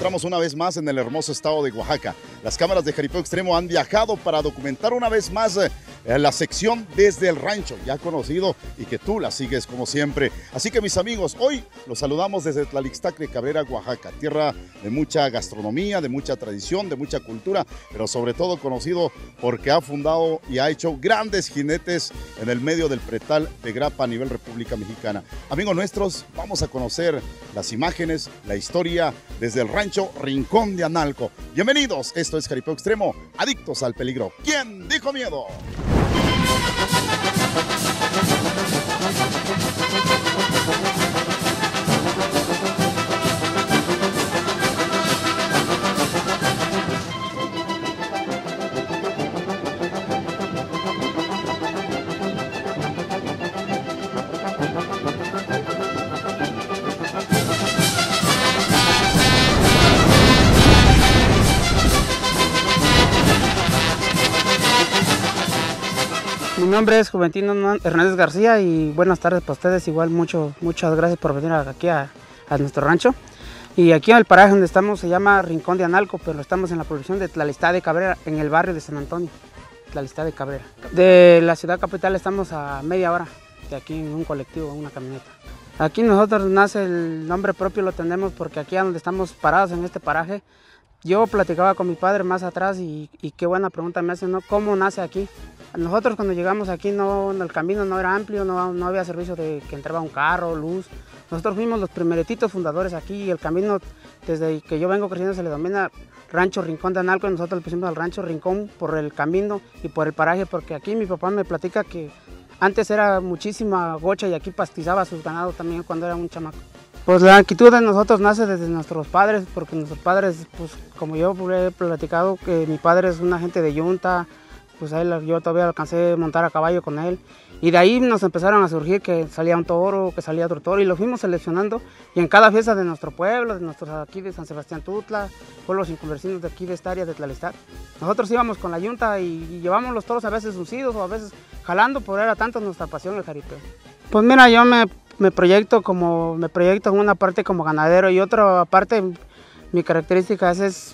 encontramos una vez más en el hermoso estado de Oaxaca. Las cámaras de Jaripeo Extremo han viajado para documentar una vez más la sección Desde el Rancho, ya conocido y que tú la sigues como siempre. Así que mis amigos, hoy los saludamos desde Tlalixtacre, Cabrera, Oaxaca, tierra de mucha gastronomía, de mucha tradición, de mucha cultura, pero sobre todo conocido porque ha fundado y ha hecho grandes jinetes en el medio del pretal de grapa a nivel República Mexicana. Amigos nuestros, vamos a conocer las imágenes, la historia desde el rancho Rincón de Analco. Bienvenidos, esto es Jaripeo Extremo, adictos al peligro. ¿Quién dijo miedo? Mi nombre es Juventino Hernández García y buenas tardes para ustedes. Igual muchas gracias por venir aquí a nuestro rancho. Y aquí en el paraje donde estamos se llama Rincón de Analco, pero estamos en la población de Tlalixtacre de Cabrera, en el barrio de San Antonio, Tlalixtacre de Cabrera. De la ciudad capital estamos a media hora de aquí en un colectivo, en una camioneta. Aquí nosotros nace el nombre propio, lo tenemos porque aquí donde estamos parados en este paraje, yo platicaba con mi padre más atrás y qué buena pregunta me hace, ¿no? ¿Cómo nace aquí? Nosotros cuando llegamos aquí el camino no era amplio, no había servicio de que entraba un carro, luz. Nosotros fuimos los primerititos fundadores aquí y el camino desde que yo vengo creciendo se le denomina Rancho Rincón de Analco y nosotros le pusimos al Rancho Rincón por el camino y por el paraje porque aquí mi papá me platica que antes era muchísima gocha y aquí pastizaba sus ganados también cuando era un chamaco. Pues la actitud de nosotros nace desde nuestros padres, porque nuestros padres, pues como yo he platicado, que mi padre es un agente de yunta, pues a él, yo todavía alcancé a montar a caballo con él. Y de ahí nos empezaron a surgir que salía un toro, que salía otro toro, y lo fuimos seleccionando. Y en cada fiesta de nuestro pueblo, de nuestros aquí de San Sebastián Tutla, pueblos inconversinos de aquí de esta área de Tlalixtacre, nosotros íbamos con la yunta y llevamos los toros a veces uncidos o a veces jalando, por era tanto nuestra pasión el jaripeo. Pues mira, yo me proyecto en una parte como ganadero y otra parte, mi característica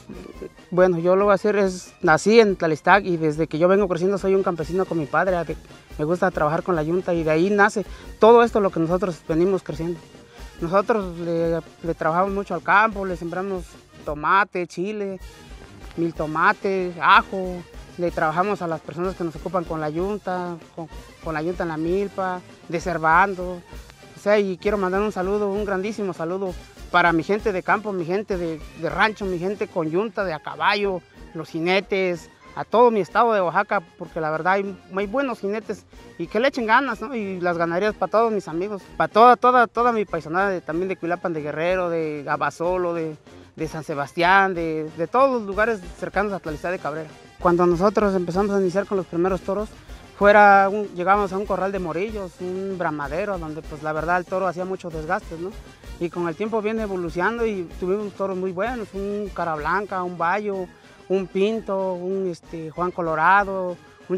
bueno, yo lo voy a decir, nací en Tlalixtacre y desde que yo vengo creciendo soy un campesino con mi padre, me gusta trabajar con la yunta y de ahí nace todo esto lo que nosotros venimos creciendo. Nosotros le trabajamos mucho al campo, le sembramos tomate, chile, mil tomate, ajo, le trabajamos a las personas que nos ocupan con la yunta, con la yunta en la milpa, deservando. O sea, y quiero mandar un saludo, un grandísimo saludo para mi gente de campo, mi gente de rancho, mi gente con yunta, de a caballo, los jinetes, a todo mi estado de Oaxaca, porque la verdad hay buenos jinetes y que le echen ganas, ¿no? Y las ganaderías para todos mis amigos, para toda mi paisanada, también de Cuilapan de Guerrero, de Abasolo, de San Sebastián, de todos los lugares cercanos a Tlalixtacre de Cabrera. Cuando nosotros empezamos a iniciar con los primeros toros, llegábamos a un corral de morillos, un bramadero, donde pues la verdad el toro hacía muchos desgastes, ¿no? Y con el tiempo viene evolucionando y tuvimos toros muy buenos, un cara blanca, un bayo, un pinto, un Juan Colorado, un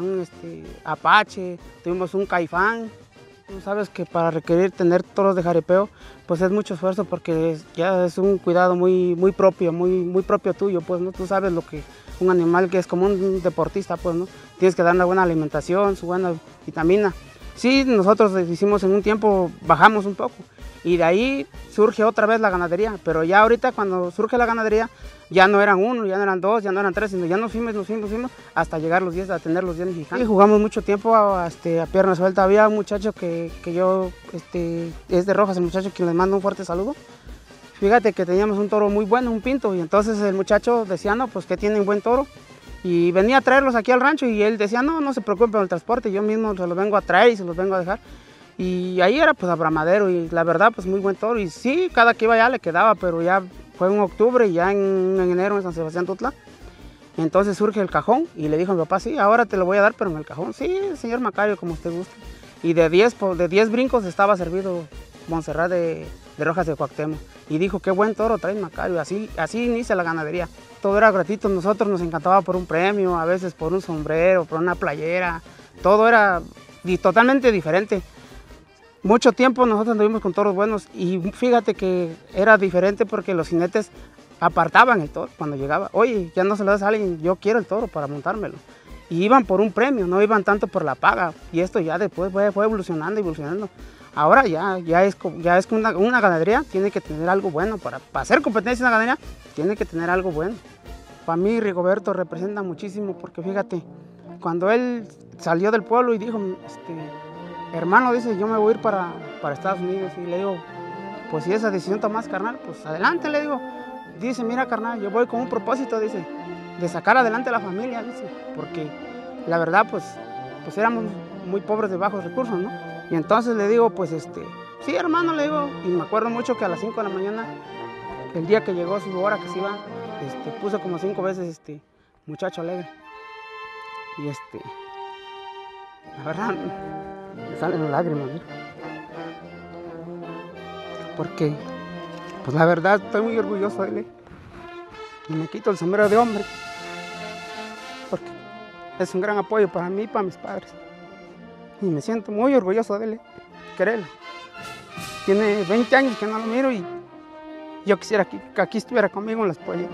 apache, tuvimos un caifán. Tú sabes que para tener toros de jaripeo, pues es mucho esfuerzo porque ya es un cuidado muy propio, muy propio tuyo, pues, ¿no? Tú sabes lo que un animal que es como un deportista, pues, ¿no? Tienes que darle buena alimentación, su buena vitamina. Sí, nosotros hicimos en un tiempo, bajamos un poco y de ahí surge otra vez la ganadería, pero ya ahorita cuando surge la ganadería ya no eran uno, ya no eran dos, ya no eran tres, sino ya nos fuimos hasta llegar los 10, a tener los 10 mexicanos. Y jugamos mucho tiempo a pierna suelta. Había un muchacho que es de Rojas, el muchacho quien les manda un fuerte saludo. Fíjate que teníamos un toro muy bueno, un pinto, y entonces el muchacho decía, no, pues que tienen buen toro. Y venía a traerlos aquí al rancho y él decía, no se preocupen por el transporte, yo mismo se los vengo a traer y se los vengo a dejar. Y ahí era pues a bramadero y la verdad pues muy buen toro. Y sí, cada que iba allá le quedaba, pero ya fue en octubre y ya en enero en San Sebastián Tutla. Entonces surge el cajón y le dijo a mi papá, sí, ahora te lo voy a dar, pero en el cajón. Sí, señor Macario, como usted guste. Y de 10 brincos estaba servido Montserrat de Rojas de Cuauhtémoc. Y dijo, qué buen toro trae Macario. Así inicia la ganadería. Todo era gratuito, nosotros nos encantaba por un premio, a veces por un sombrero, por una playera. Todo era totalmente diferente. Mucho tiempo nosotros anduvimos con toros buenos y fíjate que era diferente porque los jinetes apartaban el toro cuando llegaba. Oye, ya no se lo das a alguien, yo quiero el toro para montármelo. Y iban por un premio, no iban tanto por la paga. Y esto ya después fue evolucionando, evolucionando. Ahora ya es que una ganadería tiene que tener algo bueno. Para hacer competencia en una ganadería, tiene que tener algo bueno. Para mí, Rigoberto representa muchísimo porque fíjate, cuando él salió del pueblo y dijo, hermano, dice, yo me voy a ir para Estados Unidos. Y le digo, pues si esa decisión tomas, carnal, pues adelante, le digo. Dice, mira, carnal, yo voy con un propósito, dice, de sacar adelante a la familia, dice, porque la verdad, pues éramos muy pobres de bajos recursos, ¿no? Y entonces le digo, pues, sí, hermano, le digo, y me acuerdo mucho que a las 5 de la mañana, el día que llegó su hora que se iba, puso como 5 veces, muchacho alegre. Y la verdad, me salen lágrimas, ¿no? Porque, pues la verdad, estoy muy orgulloso de él. Y me quito el sombrero de hombre. Porque es un gran apoyo para mí y para mis padres. Y me siento muy orgulloso de él, créelo. Tiene 20 años que no lo miro y yo quisiera que aquí estuviera conmigo en las polletas.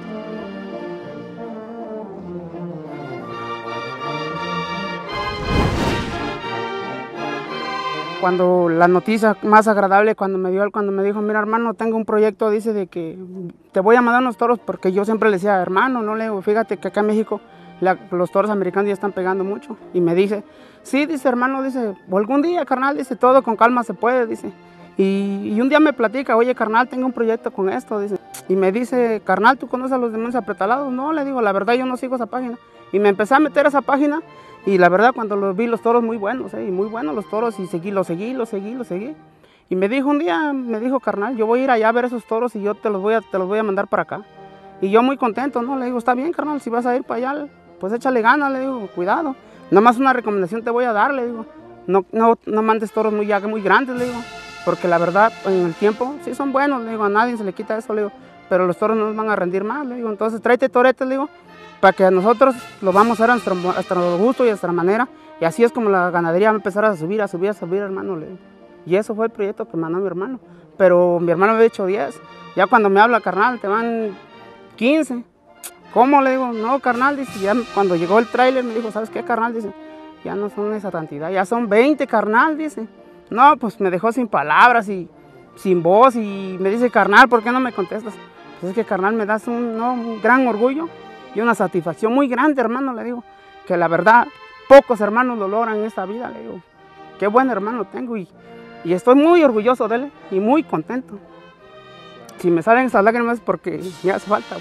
Cuando la noticia más agradable, cuando me dijo, mira, hermano, tengo un proyecto, dice, de que te voy a mandar unos toros, porque yo siempre le decía, hermano, no le digo, fíjate que acá en México los toros americanos ya están pegando mucho. Y me dice, sí, dice, hermano, dice, algún día, carnal, dice, todo con calma se puede, dice. Y un día me platica, oye, carnal, tengo un proyecto con esto, dice. Y me dice, carnal, ¿tú conoces a los demonios apretalados? No, le digo, la verdad yo no sigo esa página. Y me empecé a meter a esa página. Y la verdad, cuando los vi, los toros muy buenos, y muy buenos los toros, y los seguí. Y me dijo un día, carnal, yo voy a ir allá a ver esos toros y yo te los voy a mandar para acá. Y yo muy contento, ¿no? Le digo, está bien, carnal, si vas a ir para allá, pues échale ganas, le digo, cuidado. Nomás una recomendación te voy a dar, le digo, no mandes toros muy grandes, le digo, porque la verdad, en el tiempo, sí son buenos, le digo, a nadie se le quita eso, le digo, pero los toros no nos van a rendir más, le digo, entonces tráete toretes, le digo, para que nosotros lo vamos a hacer a nuestro gusto y a nuestra manera, y así es como la ganadería va a empezar a subir, hermano, le digo. Y eso fue el proyecto que mandó mi hermano, pero mi hermano me había hecho 10, ya cuando me habla, carnal, te van 15, ¿cómo? Le digo, no, carnal, dice, ya cuando llegó el tráiler me dijo, ¿sabes qué, carnal? Dice, ya no son esa cantidad, ya son 20, carnal, dice. No, pues me dejó sin palabras y sin voz y me dice, carnal, ¿por qué no me contestas? Pues es que, carnal, me das un gran orgullo y una satisfacción muy grande, hermano, le digo, que la verdad, pocos hermanos lo logran en esta vida, le digo, qué buen hermano tengo y estoy muy orgulloso de él y muy contento. Si me salen esas lágrimas es porque me hace falta.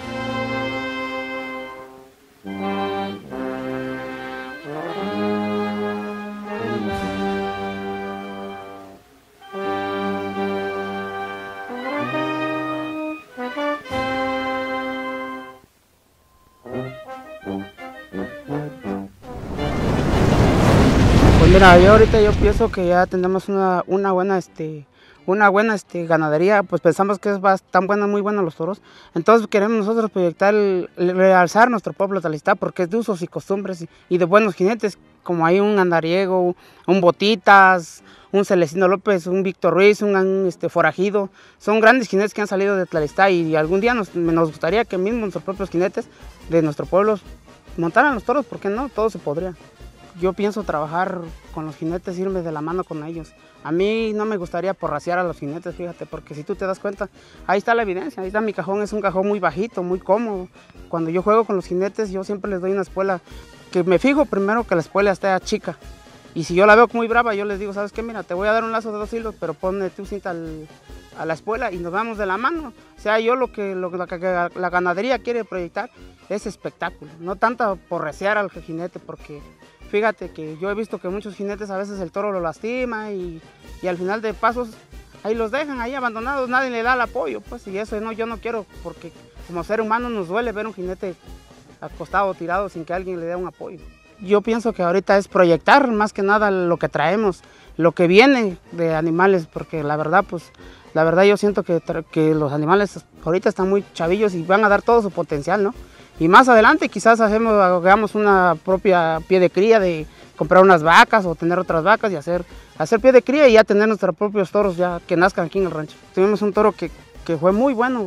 Pues mira, yo pienso que ya tenemos una buena ganadería, pues pensamos que tan buena, muy buena los toros. Entonces queremos nosotros proyectar, realzar nuestro pueblo de Tlalistá, porque es de usos y costumbres y de buenos jinetes, como hay un Andariego, un Botitas, un Celestino López, un Víctor Ruiz, un Forajido. Son grandes jinetes que han salido de Tlalistá y algún día nos gustaría que mismo nuestros propios jinetes de nuestro pueblo montaran los toros, porque no, todo se podría. Yo pienso trabajar con los jinetes, irme de la mano con ellos. A mí no me gustaría porraciar a los jinetes, fíjate, porque si tú te das cuenta, ahí está la evidencia, ahí está mi cajón, es un cajón muy bajito, muy cómodo. Cuando yo juego con los jinetes, yo siempre les doy una espuela, que me fijo primero que la espuela esté chica. Y si yo la veo muy brava, yo les digo, ¿sabes qué? Mira, te voy a dar un lazo de 2 hilos, pero ponle tu cinta a la espuela y nos vamos de la mano. O sea, yo lo que la ganadería quiere proyectar es espectáculo, no tanto porraciar al jinete, porque fíjate que yo he visto que muchos jinetes a veces el toro lo lastima y al final de pasos ahí los dejan ahí abandonados, nadie le da el apoyo, pues, y eso yo no quiero, porque como ser humano nos duele ver un jinete acostado, tirado, sin que alguien le dé un apoyo. Yo pienso que ahorita es proyectar más que nada lo que traemos, lo que viene de animales, porque la verdad yo siento que los animales ahorita están muy chavillos y van a dar todo su potencial, ¿no? Y más adelante quizás hagamos una propia pie de cría, de comprar unas vacas o tener otras vacas y hacer pie de cría y ya tener nuestros propios toros ya que nazcan aquí en el rancho. Tuvimos un toro que fue muy bueno,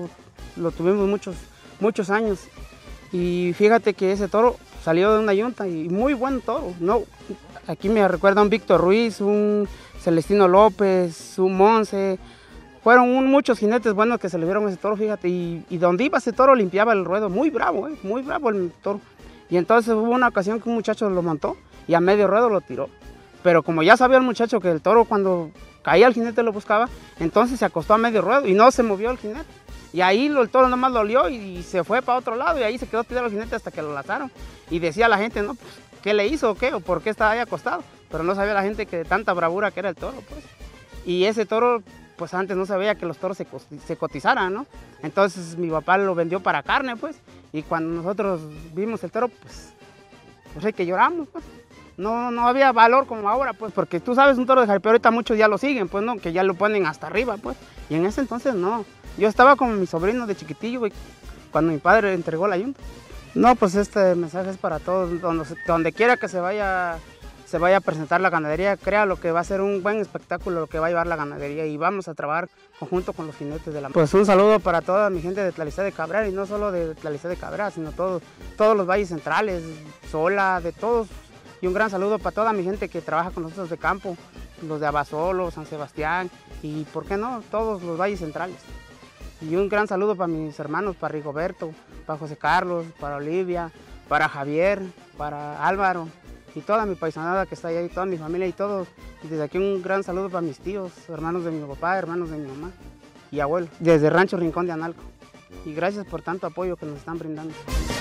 lo tuvimos muchos años. Y fíjate que ese toro salió de una yunta y muy buen toro. No, aquí me recuerda un Víctor Ruiz, un Celestino López, un Monse. Fueron muchos jinetes buenos que se le dieron ese toro, fíjate. Y donde iba ese toro limpiaba el ruedo, muy bravo el toro. Y entonces hubo una ocasión que un muchacho lo montó y a medio ruedo lo tiró. Pero como ya sabía el muchacho que el toro cuando caía el jinete lo buscaba, entonces se acostó a medio ruedo y no se movió el jinete. Y ahí el toro nomás lo olió y se fue para otro lado y ahí se quedó tirado el jinete hasta que lo lazaron. Y decía la gente, no, pues, ¿qué le hizo o qué? ¿O por qué estaba ahí acostado? Pero no sabía la gente que de tanta bravura que era el toro, pues. Y ese toro, pues antes no se veía que los toros se cotizaran, ¿no? Entonces mi papá lo vendió para carne, pues. Y cuando nosotros vimos el toro, pues hay que lloramos, pues. No había valor como ahora, pues, porque tú sabes, un toro de jaripeo ahorita muchos ya lo siguen, pues, ¿no? Que ya lo ponen hasta arriba, pues. Y en ese entonces no. Yo estaba con mi sobrino de chiquitillo, güey, cuando mi padre entregó la yunta. No, pues este mensaje es para todos, donde quiera que se vaya a presentar la ganadería, créalo que va a ser un buen espectáculo lo que va a llevar la ganadería y vamos a trabajar conjunto con los jinetes de la... Pues un saludo para toda mi gente de Tlalistán de Cabrera y no solo de Tlalistán de Cabrera, sino todos los valles centrales, Sola, de todos. Y un gran saludo para toda mi gente que trabaja con nosotros de campo, los de Abasolo, San Sebastián y, ¿por qué no?, todos los valles centrales. Y un gran saludo para mis hermanos, para Rigoberto, para José Carlos, para Olivia, para Javier, para Álvaro y toda mi paisanada que está ahí, toda mi familia y todos. Y desde aquí un gran saludo para mis tíos, hermanos de mi papá, hermanos de mi mamá y abuelo, desde Rancho Rincón de Analco. Y gracias por tanto apoyo que nos están brindando.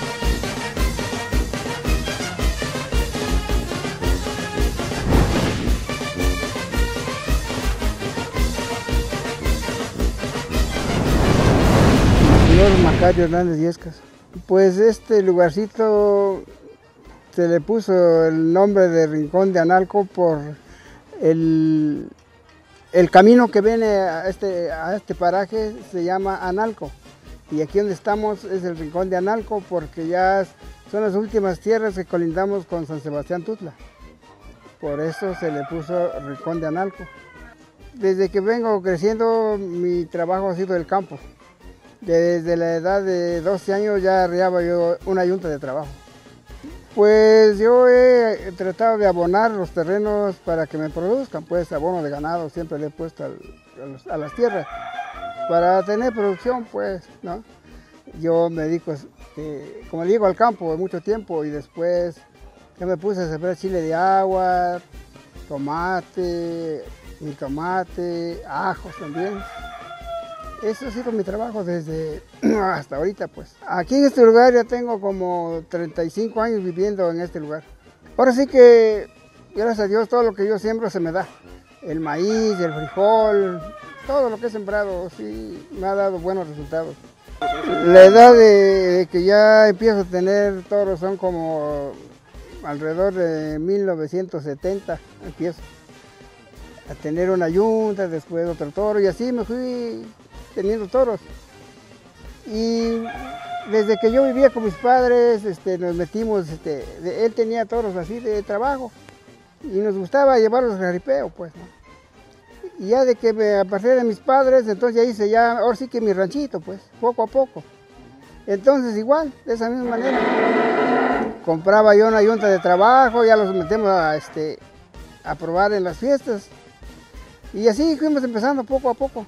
Señor Macario Hernández Yescas. Pues este lugarcito se le puso el nombre de Rincón de Analco por el camino que viene a este paraje, se llama Analco. Y aquí donde estamos es el Rincón de Analco porque ya son las últimas tierras que colindamos con San Sebastián Tutla. Por eso se le puso Rincón de Analco. Desde que vengo creciendo mi trabajo ha sido el campo. Desde la edad de 12 años ya arriaba yo una yunta de trabajo. Pues yo he tratado de abonar los terrenos para que me produzcan, pues abono de ganado siempre le he puesto a las tierras para tener producción, pues, ¿no? Yo me dedico, como le digo, al campo mucho tiempo y después ya me puse a sembrar chile de agua, tomate, jitomate, ajos también. Eso ha sido mi trabajo desde hasta ahorita, pues. Aquí en este lugar ya tengo como 35 años viviendo en este lugar. Ahora sí que, gracias a Dios, todo lo que yo siembro se me da. El maíz, el frijol, todo lo que he sembrado, sí, me ha dado buenos resultados. La edad de que ya empiezo a tener toros son como alrededor de 1970, empiezo a tener una yunta, después otro toro, y así me fui teniendo toros. Y desde que yo vivía con mis padres, nos metimos, él tenía toros así de trabajo y nos gustaba llevarlos al jaripeo, pues, ¿no? Y ya de que a partir de mis padres, entonces ya hice ya, ahora sí que mi ranchito, pues, poco a poco. Entonces igual, de esa misma manera, compraba yo una yunta de trabajo, ya los metemos a probar en las fiestas. Y así fuimos empezando poco a poco.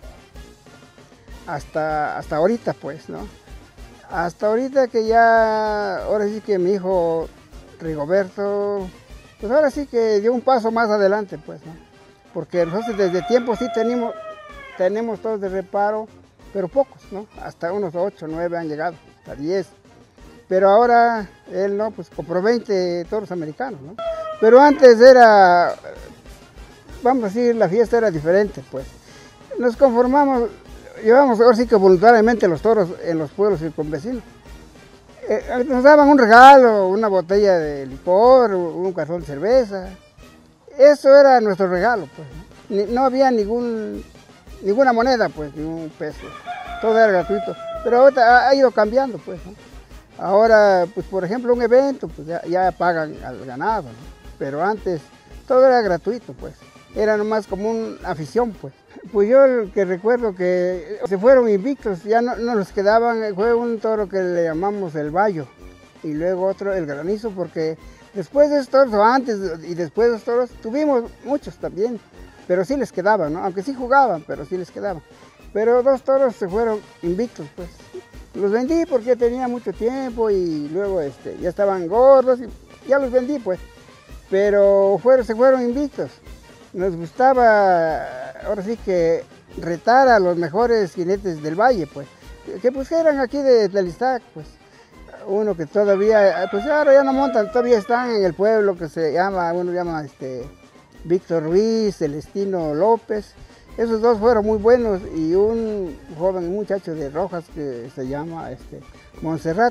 Hasta ahorita, pues, ¿no? Hasta ahorita que ya, ahora sí que mi hijo Rigoberto, pues ahora sí que dio un paso más adelante, pues, ¿no? Porque nosotros desde tiempo sí tenemos todos de reparo, pero pocos, ¿no? Hasta unos 8, 9 han llegado, hasta 10. Pero ahora él no, pues compró 20 toros americanos, ¿no? Pero antes era, vamos a decir, la fiesta era diferente, pues. Nos conformamos. Llevamos ahora sí que voluntariamente los toros en los pueblos circunvecinos. Nos daban un regalo, una botella de licor, un cartón de cerveza. Eso era nuestro regalo, pues. No había ninguna moneda, pues, ni un peso. Todo era gratuito. Pero ahora ha ido cambiando, pues, ¿no? Ahora, pues, por ejemplo, un evento, pues ya pagan al ganado, ¿no? Pero antes todo era gratuito, pues. Era nomás como una afición, pues. Pues yo el que recuerdo que se fueron invictos, ya no los quedaban, fue un toro que le llamamos el Bayo y luego otro el Granizo, porque después de esos toros, o antes y después de esos toros, tuvimos muchos también, pero sí les quedaban, ¿no? Aunque sí jugaban, pero sí les quedaban. Pero 2 toros se fueron invictos, pues. Los vendí porque tenía mucho tiempo y luego ya estaban gordos y ya los vendí, pues. Pero se fueron invictos. Nos gustaba, ahora sí que retar a los mejores jinetes del valle, pues. Que pues eran aquí de Tlalistac, pues. Uno que todavía, pues ahora ya no montan, todavía están en el pueblo que se llama, uno llama Víctor Ruiz, Celestino López. Esos 2 fueron muy buenos y un joven muchacho de Rojas que se llama Montserrat.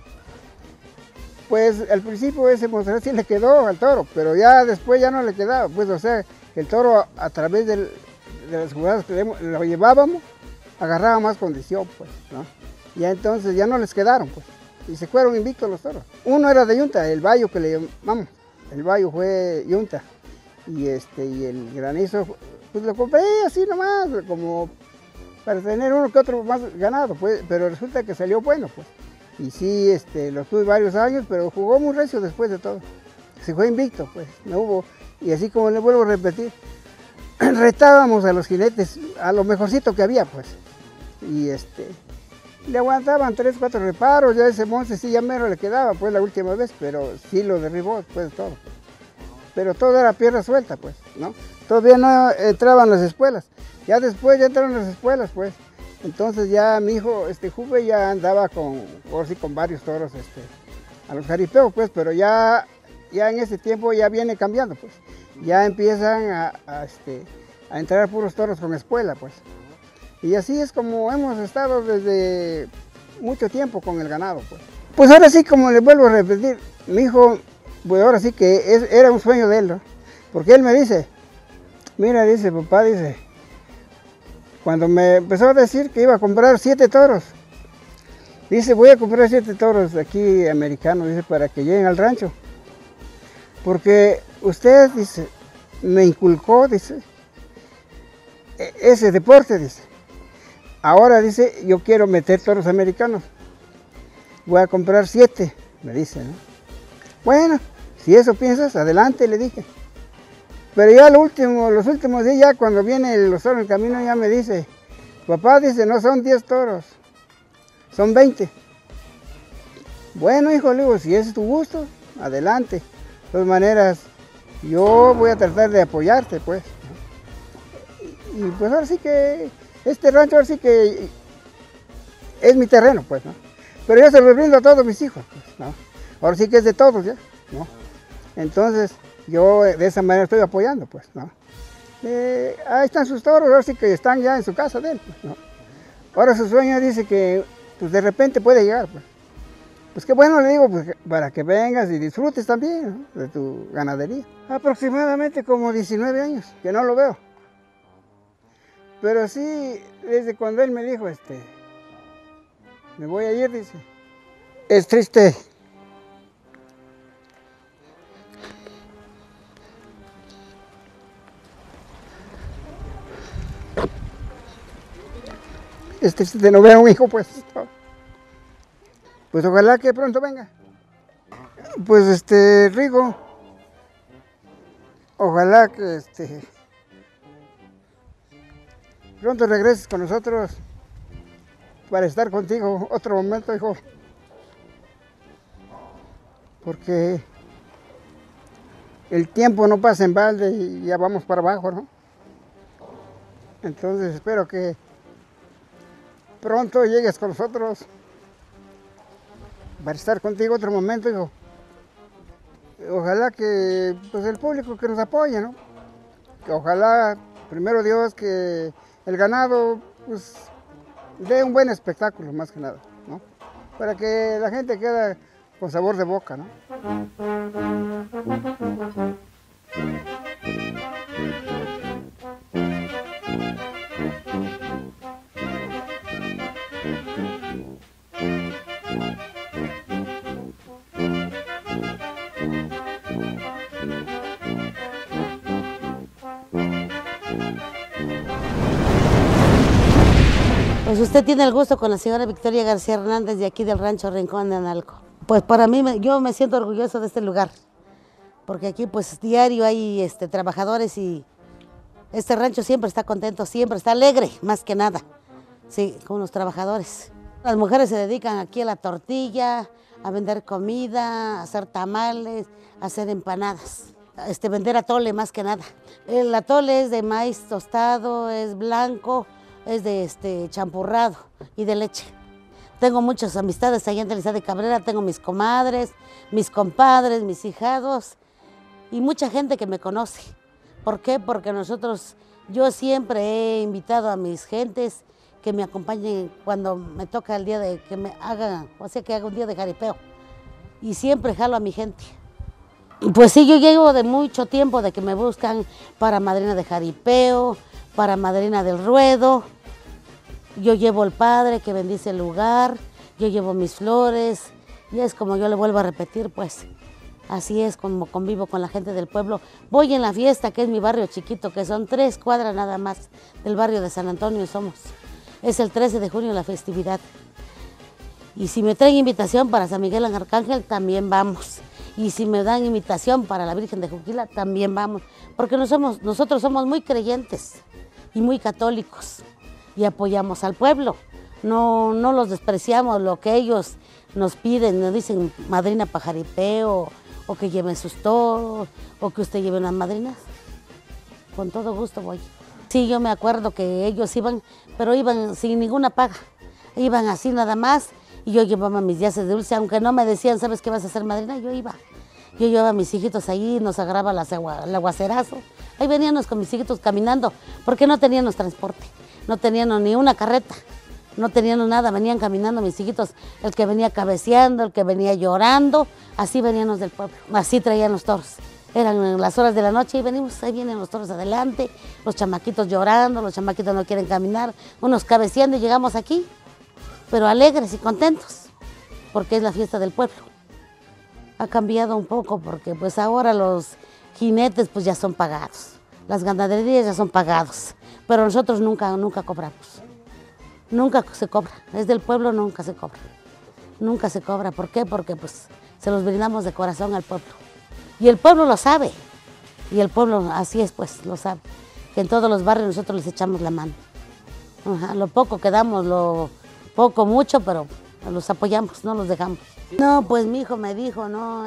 Pues al principio ese Montserrat sí le quedó al toro, pero ya después ya no le quedaba. Pues o sea, el toro a través de las jugadas que lo llevábamos, agarraba más condición, pues, ¿no? Ya entonces ya no les quedaron, pues, y se fueron invictos los toros. Uno era de yunta, el Bayo que le llamamos, el Bayo fue yunta, y el Granizo, pues lo compré así nomás, como para tener uno que otro más ganado, pues, pero resulta que salió bueno, pues. Y sí, lo tuve varios años, pero jugó muy recio después de todo. Se fue invicto, pues, no hubo, y así como le vuelvo a repetir, retábamos a los jinetes, a lo mejorcito que había, pues. Y le aguantaban 3, 4 reparos, ya ese monte sí ya mero le quedaba, pues, la última vez, pero sí lo derribó después de todo. Pero todo era pierna suelta, pues, ¿no? Todavía no entraban las espuelas, ya después ya entraron las espuelas, pues. Entonces ya mi hijo, Juve, ya andaba con varios toros, a los jaripeos, pues, pero ya en ese tiempo ya viene cambiando, pues. Ya empiezan a entrar puros toros con espuela, pues. Y así es como hemos estado desde mucho tiempo con el ganado, pues. Pues ahora sí, como le vuelvo a repetir, mi hijo, pues ahora sí que era un sueño de él, ¿no? Porque él me dice, mira, dice, papá, dice, cuando me empezó a decir que iba a comprar 7 toros, dice, voy a comprar 7 toros aquí americanos, dice, para que lleguen al rancho. Porque usted, dice, me inculcó, dice, ese deporte, dice. Ahora, dice, yo quiero meter toros americanos. Voy a comprar 7, me dice, ¿no? Bueno, si eso piensas, adelante, le dije. Pero ya los últimos días, ya cuando vienen los toros en el camino, ya me dice, papá, dice, no son 10 toros, son 20. Bueno, hijo, le digo, si ese es tu gusto, adelante. De todas maneras, yo voy a tratar de apoyarte, pues. Y pues ahora sí que, este rancho ahora sí que es mi terreno, pues, ¿no? Pero yo se lo brindo a todos mis hijos, pues, ¿no? Ahora sí que es de todos, ¿ya? ¿No? Entonces, yo de esa manera estoy apoyando, pues, ¿no? Ahí están sus toros, ahora sí que están ya en su casa de él, pues, ¿no? Ahora su sueño dice que, pues, de repente puede llegar, pues. Pues qué bueno, le digo, pues, para que vengas y disfrutes también, ¿no?, de tu ganadería. Aproximadamente como 19 años, que no lo veo. Pero sí, desde cuando él me dijo, me voy a ir, dice, es triste. Es triste no ver a un hijo, pues. Pues ojalá que pronto venga. Pues Rigo, ojalá que pronto regreses con nosotros para estar contigo otro momento, hijo. Porque el tiempo no pasa en balde y ya vamos para abajo, ¿no? Entonces espero que pronto llegues con nosotros para estar contigo otro momento, hijo. Ojalá que pues el público que nos apoye, ¿no? Que ojalá, primero Dios, que el ganado pues dé un buen espectáculo, más que nada, ¿no? Para que la gente quede con sabor de boca, ¿no? Pues usted tiene el gusto con la señora Victoria García Hernández de aquí del rancho Rincón de Analco. Pues para mí, yo me siento orgulloso de este lugar, porque aquí pues diario hay trabajadores y este rancho siempre está contento, siempre está alegre, más que nada, sí, con los trabajadores. Las mujeres se dedican aquí a la tortilla, a vender comida, a hacer tamales, a hacer empanadas, vender atole más que nada. El atole es de maíz tostado, es blanco, es de champurrado y de leche. Tengo muchas amistades allá en Elizalde de Cabrera, tengo mis comadres, mis compadres, mis hijados y mucha gente que me conoce. ¿Por qué? Porque yo siempre he invitado a mis gentes que me acompañen cuando me toca el día de que me haga, que haga un día de jaripeo. Y siempre jalo a mi gente. Pues sí, yo llevo de mucho tiempo de que me buscan para madrina de jaripeo, para madrina del ruedo. Yo llevo el padre que bendice el lugar, yo llevo mis flores, y es como yo le vuelvo a repetir, pues así es como convivo con la gente del pueblo. Voy en la fiesta, que es mi barrio chiquito, que son 3 cuadras nada más del barrio de San Antonio somos. Es el 13 de junio la festividad. Y si me traen invitación para San Miguel Arcángel, también vamos. Y si me dan invitación para la Virgen de Juquila, también vamos. Porque nosotros somos muy creyentes y muy católicos. Y apoyamos al pueblo. No los despreciamos, lo que ellos nos piden, nos dicen madrina para jaripeo, o que lleven sus toros, o que usted lleve unas madrinas. Con todo gusto voy. Sí, yo me acuerdo que ellos iban, pero iban sin ninguna paga. Iban así nada más y yo llevaba mis días de dulce, aunque no me decían, ¿sabes qué vas a hacer, madrina? Yo iba. Yo llevaba a mis hijitos ahí, nos agarraba el aguacerazo. Ahí veníamos con mis hijitos caminando, porque no teníamos transporte, no teníamos ni una carreta, no teníamos nada, venían caminando mis hijitos, el que venía cabeceando, el que venía llorando, así veníamos del pueblo, así traían los toros. Eran las horas de la noche y venimos, ahí vienen los toros adelante, los chamaquitos llorando, los chamaquitos no quieren caminar, unos cabeceando y llegamos aquí, pero alegres y contentos, porque es la fiesta del pueblo. Ha cambiado un poco porque pues ahora los jinetes pues ya son pagados, las ganaderías ya son pagados, pero nosotros nunca cobramos, nunca se cobra, es del pueblo, nunca se cobra, ¿por qué? Porque pues se los brindamos de corazón al pueblo. Y el pueblo lo sabe, y el pueblo así es pues, lo sabe, que en todos los barrios nosotros les echamos la mano. Lo poco que damos, lo poco, mucho, pero los apoyamos, no los dejamos. No, pues mi hijo me dijo, no,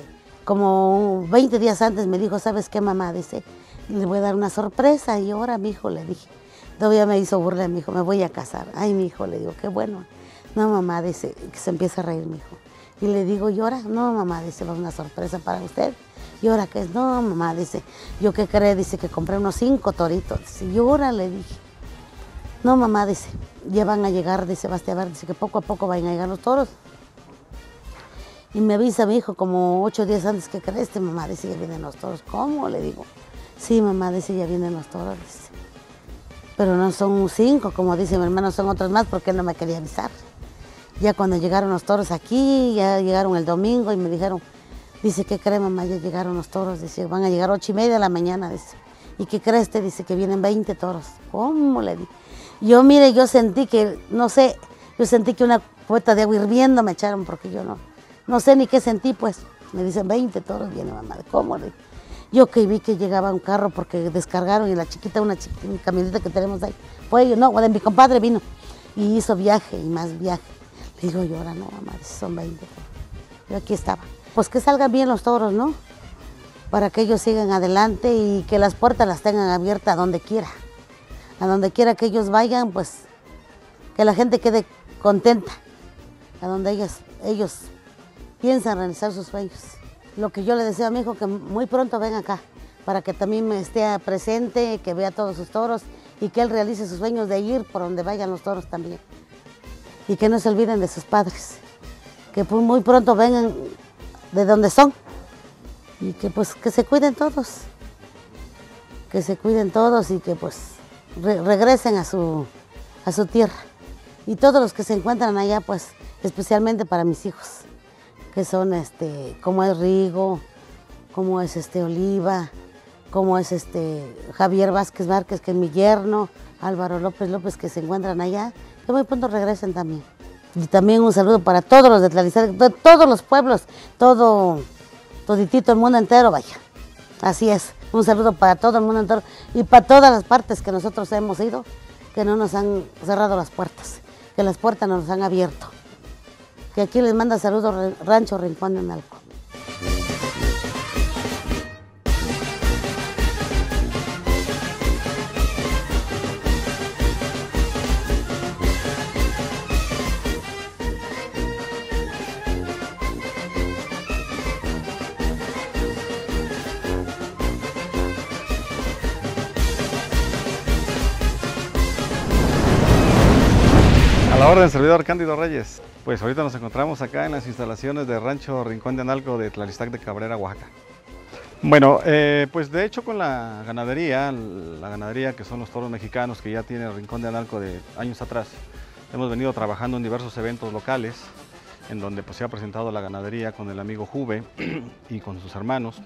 como 20 días antes me dijo, ¿sabes qué, mamá? Dice, le voy a dar una sorpresa, y ahora mi hijo le dije, todavía me hizo burla, mi hijo, me voy a casar. Ay, mi hijo, le digo, qué bueno. No, mamá, dice, que se empieza a reír mi hijo. Y le digo, ¿y ahora? No, mamá, dice, va una sorpresa para usted. ¿Y ahora qué es? No, mamá, dice, ¿yo qué cree? Dice que compré unos 5 toritos. Dice, y ahora le dije, no, mamá, dice, ya van a llegar, dice, vas a ver, dice que poco a poco van a llegar los toros. Y me avisa mi hijo como 8 días antes, que crees, mamá, dice, ya vienen los toros. ¿Cómo? Le digo, sí, mamá, dice, ya vienen los toros, dice. Pero no son 5, como dice mi hermano, son otros más, porque él no me quería avisar. Ya cuando llegaron los toros aquí, ya llegaron el domingo y me dijeron, dice, ¿qué cree, mamá? Ya llegaron los toros, dice, van a llegar 8:30 de la mañana, dice. ¿Y qué crees? Dice que vienen 20 toros. ¿Cómo? Le dije. Yo, mire, yo sentí que, no sé, yo sentí que una cubeta de agua hirviendo me echaron, porque yo no sé ni qué sentí, pues. Me dicen, 20 toros viene, mamá. ¿Cómo? Le dije. Yo que vi que llegaba un carro porque descargaron y la chiquita, una camioneta que tenemos ahí, de mi compadre vino y hizo viaje y más viaje. Le digo yo, ahora no, mamá, son 20. Yo aquí estaba. Pues que salgan bien los toros, ¿no? Para que ellos sigan adelante y que las puertas las tengan abiertas a donde quiera. A donde quiera que ellos vayan, pues que la gente quede contenta. A donde ellos piensan realizar sus sueños. Lo que yo le deseo a mi hijo, que muy pronto venga acá, para que también me esté presente, que vea todos sus toros y que él realice sus sueños de ir por donde vayan los toros también. Y que no se olviden de sus padres, que muy pronto vengan de donde son y que pues que se cuiden todos, y que pues regresen a su tierra. Y todos los que se encuentran allá, pues especialmente para mis hijos, que son como es Rigo, como es Oliva, como es Javier Vázquez Márquez, que es mi yerno, Álvaro López, que se encuentran allá, que muy pronto regresen también. Y también un saludo para todos los de Tlalistac, de todos los pueblos, toditito el mundo entero, vaya. Así es, un saludo para todo el mundo entero y para todas las partes que nosotros hemos ido, que no nos han cerrado las puertas, que las puertas nos han abierto. Que aquí les manda saludos Rancho Rincón de Analco. A la orden, servidor Cándido Reyes. Pues ahorita nos encontramos acá en las instalaciones de Rancho Rincón de Analco de Tlalistac de Cabrera, Oaxaca. Bueno, pues de hecho con la ganadería que son los toros mexicanos que ya tiene el Rincón de Analco de años atrás, hemos venido trabajando en diversos eventos locales, en donde pues se ha presentado la ganadería con el amigo Juve y con sus hermanos.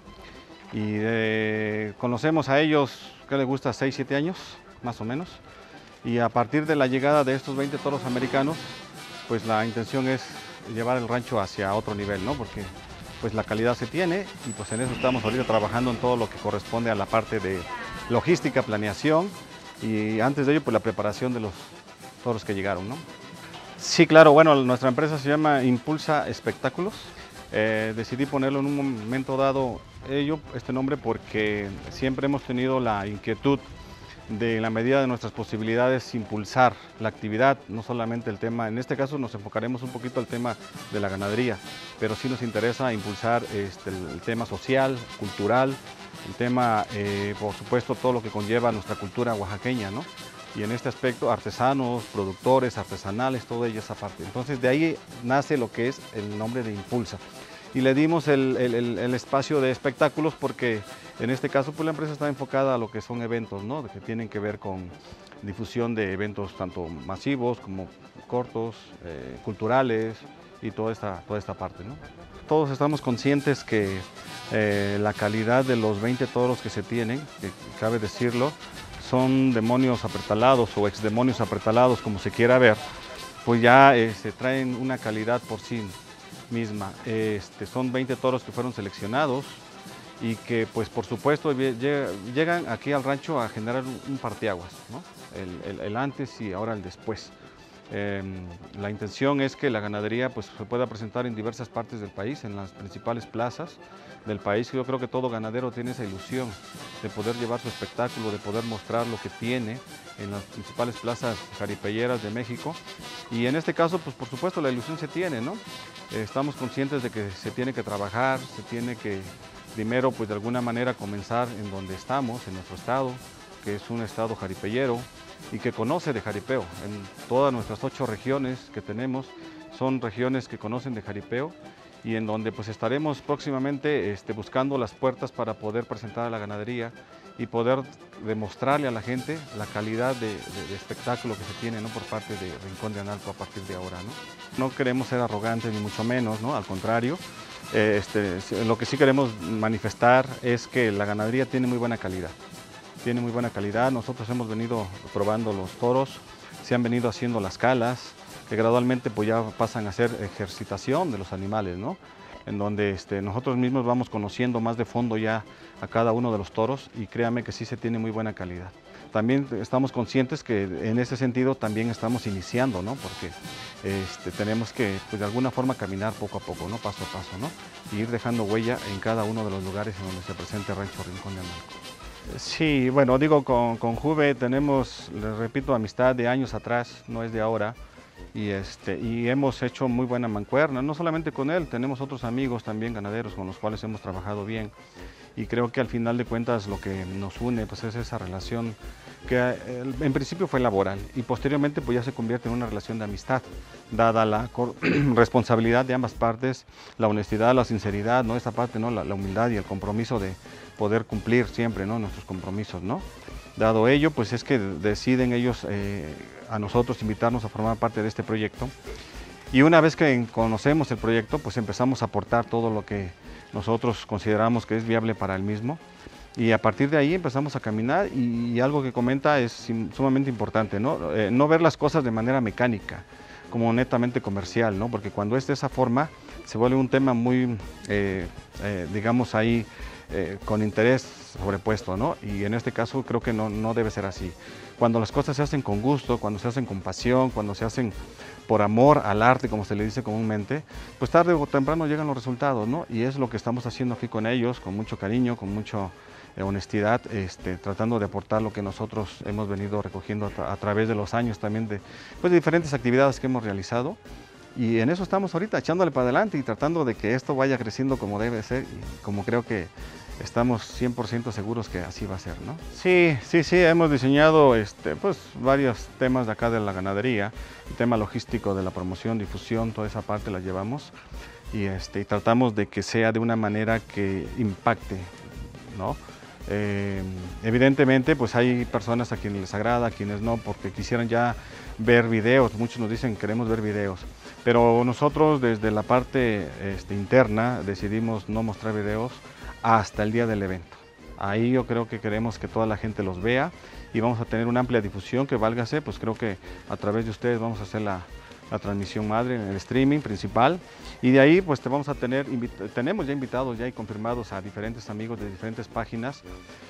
Y conocemos a ellos, ¿qué les gusta? 6, 7 años, más o menos. Y a partir de la llegada de estos 20 toros americanos, pues la intención es llevar el rancho hacia otro nivel, ¿no? Porque pues la calidad se tiene y pues en eso estamos ahorita trabajando en todo lo que corresponde a la parte de logística, planeación y antes de ello pues la preparación de los toros que llegaron, ¿no? Sí, claro, bueno, nuestra empresa se llama Impulsa Espectáculos. Decidí ponerlo en un momento dado este nombre porque siempre hemos tenido la inquietud de, en la medida de nuestras posibilidades, impulsar la actividad, no solamente el tema, en este caso nos enfocaremos un poquito al tema de la ganadería, pero sí nos interesa impulsar el tema social, cultural, el tema, por supuesto, todo lo que conlleva nuestra cultura oaxaqueña, ¿no? Y en este aspecto, artesanos, productores, artesanales, todo ello esa parte. Entonces, de ahí nace lo que es el nombre de Impulsa. Y le dimos el espacio de espectáculos porque en este caso pues la empresa está enfocada a lo que son eventos, ¿no? Que tienen que ver con difusión de eventos tanto masivos como cortos, culturales y toda esta parte, ¿no? Todos estamos conscientes que la calidad de los 20 toros que se tienen, que cabe decirlo, son demonios apertalados o exdemonios apertalados, como se quiera ver, pues ya se traen una calidad por sí misma. Son 20 toros que fueron seleccionados y que pues por supuesto llegan aquí al rancho a generar un parteaguas, ¿no? El antes y ahora el después. La intención es que la ganadería pues, se pueda presentar en diversas partes del país, en las principales plazas del país. Yo creo que todo ganadero tiene esa ilusión de poder llevar su espectáculo, de poder mostrar lo que tiene en las principales plazas jaripeyeras de México. Y en este caso, pues por supuesto la ilusión se tiene, ¿no? Estamos conscientes de que se tiene que trabajar, se tiene que primero pues de alguna manera comenzar en donde estamos, en nuestro estado, que es un estado jaripeyero y que conoce de jaripeo. En todas nuestras 8 regiones que tenemos son regiones que conocen de jaripeo y en donde pues estaremos próximamente buscando las puertas para poder presentar a la ganadería y poder demostrarle a la gente la calidad de espectáculo que se tiene, ¿no? Por parte de Rincón de Analco a partir de ahora, ¿no? No queremos ser arrogantes ni mucho menos, ¿no? Al contrario, lo que sí queremos manifestar es que la ganadería tiene muy buena calidad. Tiene muy buena calidad, nosotros hemos venido probando los toros, se han venido haciendo las calas, que gradualmente pues ya pasan a ser ejercitación de los animales, ¿no? En donde nosotros mismos vamos conociendo más de fondo ya a cada uno de los toros y créame que sí se tiene muy buena calidad. También estamos conscientes que en ese sentido también estamos iniciando, ¿no? Porque tenemos que pues, de alguna forma caminar poco a poco, ¿no? Paso a paso, ¿no? Y ir dejando huella en cada uno de los lugares en donde se presente Rancho Rincón de Analco. Sí, bueno, digo, con Juve tenemos, les repito, amistad de años atrás, no es de ahora. Y hemos hecho muy buena mancuerna, no solamente con él, tenemos otros amigos también ganaderos con los cuales hemos trabajado bien y creo que al final de cuentas lo que nos une pues es esa relación que en principio fue laboral y posteriormente pues ya se convierte en una relación de amistad, dada la responsabilidad de ambas partes, la honestidad, la sinceridad, ¿no? Esa parte, ¿no? La humildad y el compromiso de poder cumplir siempre, ¿no? Nuestros compromisos, ¿no? Dado ello, pues es que deciden ellos a nosotros invitarnos a formar parte de este proyecto. Y una vez que conocemos el proyecto, pues empezamos a aportar todo lo que nosotros consideramos que es viable para el mismo. Y a partir de ahí empezamos a caminar y algo que comenta es sumamente importante, ¿no? No ver las cosas de manera mecánica, como netamente comercial, ¿no? Porque cuando es de esa forma se vuelve un tema muy, digamos ahí, con interés sobrepuesto, ¿no? Y en este caso creo que no debe ser así. Cuando las cosas se hacen con gusto, cuando se hacen con pasión, cuando se hacen por amor al arte, como se le dice comúnmente, pues tarde o temprano llegan los resultados, ¿no? Y es lo que estamos haciendo aquí con ellos, con mucho cariño, con mucha honestidad, tratando de aportar lo que nosotros hemos venido recogiendo a través de los años también de diferentes actividades que hemos realizado. Y en eso estamos ahorita, echándole para adelante y tratando de que esto vaya creciendo como debe ser y como creo que estamos 100% seguros que así va a ser, ¿no? Sí, hemos diseñado pues, varios temas de acá de la ganadería, el tema logístico de la promoción, difusión, toda esa parte la llevamos y tratamos de que sea de una manera que impacte, ¿no? Evidentemente pues hay personas a quienes les agrada, a quienes no, porque quisieran ya ver videos, muchos nos dicen queremos ver videos, pero nosotros desde la parte interna decidimos no mostrar videos hasta el día del evento. Ahí yo creo que queremos que toda la gente los vea y vamos a tener una amplia difusión que válgase, pues creo que a través de ustedes vamos a hacer la transmisión madre en el streaming principal y de ahí pues tenemos ya invitados ya y confirmados a diferentes amigos de diferentes páginas.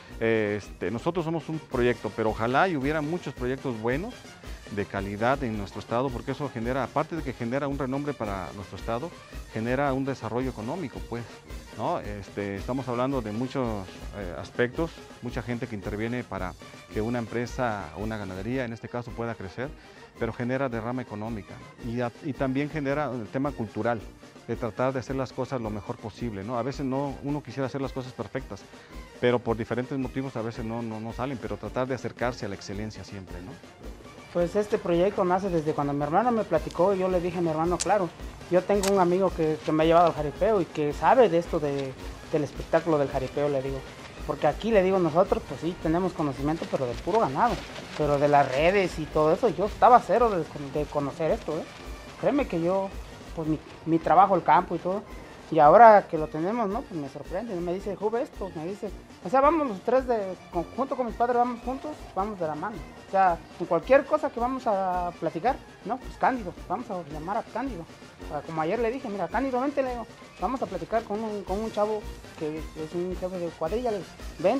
Nosotros somos un proyecto, pero ojalá y hubiera muchos proyectos buenos de calidad en nuestro estado, porque eso genera, aparte de que genera un renombre para nuestro estado, genera un desarrollo económico, pues, ¿no? Estamos hablando de muchos aspectos, mucha gente que interviene para que una empresa o una ganadería, en este caso, pueda crecer, pero genera derrama económica y también genera el tema cultural, de tratar de hacer las cosas lo mejor posible, ¿no? A veces uno quisiera hacer las cosas perfectas, pero por diferentes motivos a veces no salen, pero tratar de acercarse a la excelencia siempre, ¿no? Pues este proyecto nace desde cuando mi hermano me platicó y yo le dije a mi hermano, claro, yo tengo un amigo que me ha llevado al jaripeo y que sabe de esto del espectáculo del jaripeo, le digo. Porque aquí, le digo, nosotros pues sí tenemos conocimiento, pero del puro ganado, pero de las redes y todo eso, yo estaba cero de conocer esto, ¿eh? Créeme que yo, pues mi trabajo, el campo y todo, y ahora que lo tenemos, ¿no? Pues me sorprende, me dice, Juve, esto, me dice, o sea, vamos los tres junto con mis padres, vamos juntos, vamos de la mano. O sea, en cualquier cosa que vamos a platicar, ¿no? Pues Cándido, vamos a llamar a Cándido. O sea, como ayer le dije, mira, Cándido, vente, le digo, vamos a platicar con un chavo que es un jefe de cuadrilla, le digo,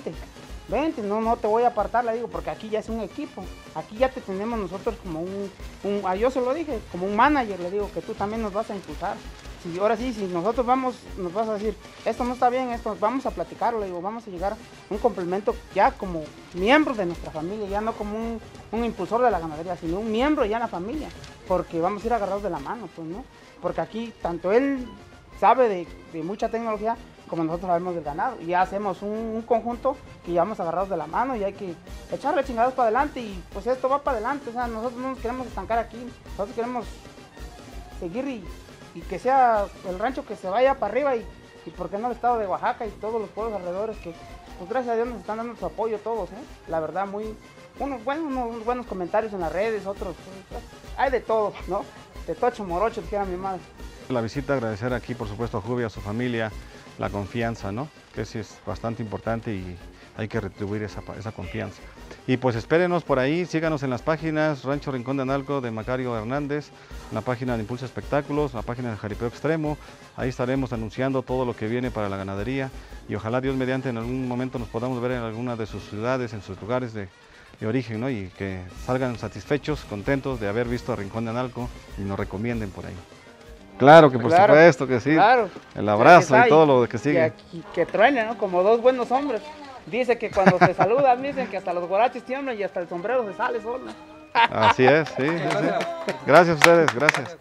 vente, no te voy a apartar, le digo, porque aquí ya es un equipo, aquí ya te tenemos nosotros como yo se lo dije, como un manager, le digo, que tú también nos vas a impulsar. Ahora sí, si nosotros nos vas a decir, esto no está bien, esto vamos a platicarlo, le digo, vamos a llegar a un complemento ya como miembros de nuestra familia, ya no como un impulsor de la ganadería, sino un miembro ya en la familia, porque vamos a ir agarrados de la mano, pues, ¿no? Porque aquí tanto él sabe de mucha tecnología, como nosotros sabemos del ganado, y ya hacemos un conjunto que ya vamos agarrados de la mano y hay que echarle chingados para adelante y pues esto va para adelante, o sea, nosotros no nos queremos estancar aquí, nosotros queremos seguir y que sea el rancho que se vaya para arriba y por qué no el estado de Oaxaca y todos los pueblos alrededores que pues gracias a Dios nos están dando su apoyo todos, la verdad unos buenos comentarios en las redes, otros, pues, hay de todo, ¿no? De tocho morocho, dijera mi madre. La visita, agradecer aquí por supuesto a Juve, a su familia, la confianza, ¿no? Que sí es bastante importante y hay que retribuir esa confianza. Y pues espérenos por ahí, síganos en las páginas Rancho Rincón de Analco de Macario Hernández, la página de Impulso Espectáculos, la página de Jaripeo Extremo, ahí estaremos anunciando todo lo que viene para la ganadería y ojalá Dios mediante en algún momento nos podamos ver en alguna de sus ciudades, en sus lugares de origen, ¿no? Y que salgan satisfechos, contentos de haber visto a Rincón de Analco y nos recomienden por ahí. Claro que por supuesto que sí, claro. El abrazo y todo lo que sigue. Que truene, ¿no? Como dos buenos hombres. Dice que cuando se saludan, dicen que hasta los guaraches tiemblan y hasta el sombrero se sale solo. Así es, sí. Gracias a ustedes, gracias.